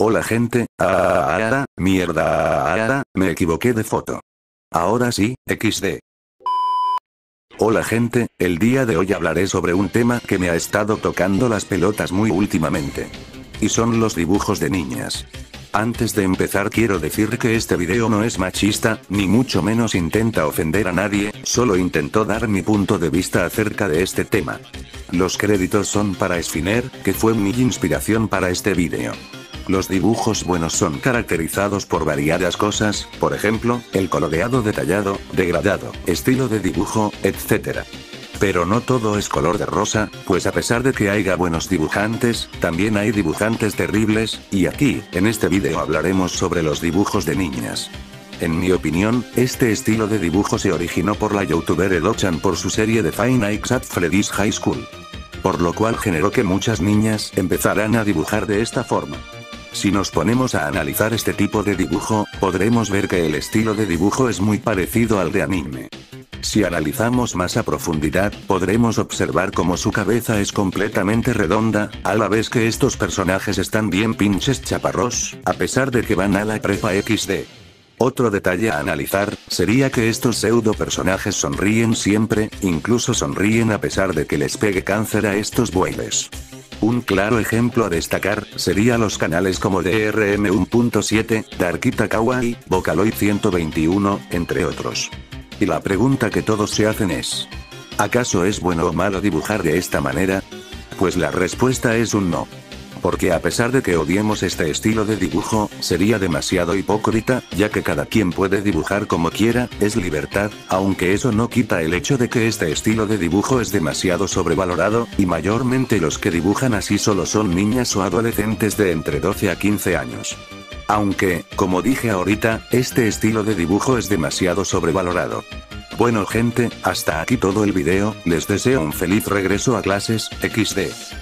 Hola gente, mierda, me equivoqué de foto. Ahora sí, XD. Hola gente, el día de hoy hablaré sobre un tema que me ha estado tocando las pelotas muy últimamente. Y son los dibujos de niñas. Antes de empezar quiero decir que este video no es machista, ni mucho menos intenta ofender a nadie, solo intento dar mi punto de vista acerca de este tema. Los créditos son para Esfiner, que fue mi inspiración para este video. Los dibujos buenos son caracterizados por variadas cosas, por ejemplo, el coloreado detallado, degradado, estilo de dibujo, etc. Pero no todo es color de rosa, pues a pesar de que haya buenos dibujantes, también hay dibujantes terribles, y aquí, en este video hablaremos sobre los dibujos de niñas. En mi opinión, este estilo de dibujo se originó por la youtuber Edo-chan por su serie de Five Nights at Freddy's High School. Por lo cual generó que muchas niñas empezaran a dibujar de esta forma. Si nos ponemos a analizar este tipo de dibujo, podremos ver que el estilo de dibujo es muy parecido al de anime. Si analizamos más a profundidad, podremos observar cómo su cabeza es completamente redonda, a la vez que estos personajes están bien pinches chaparros, a pesar de que van a la prepa XD. Otro detalle a analizar, sería que estos pseudo personajes sonríen siempre, incluso sonríen a pesar de que les pegue cáncer a estos bueyes. Un claro ejemplo a destacar, sería los canales como DRM 1.7, Darkita Kawaii, Vocaloid 121, entre otros. Y la pregunta que todos se hacen es: ¿acaso es bueno o malo dibujar de esta manera? Pues la respuesta es un no. Porque a pesar de que odiemos este estilo de dibujo, sería demasiado hipócrita, ya que cada quien puede dibujar como quiera, es libertad, aunque eso no quita el hecho de que este estilo de dibujo es demasiado sobrevalorado, y mayormente los que dibujan así solo son niñas o adolescentes de entre 12 a 15 años. Aunque, como dije ahorita, este estilo de dibujo es demasiado sobrevalorado. Bueno gente, hasta aquí todo el video, les deseo un feliz regreso a clases, XD.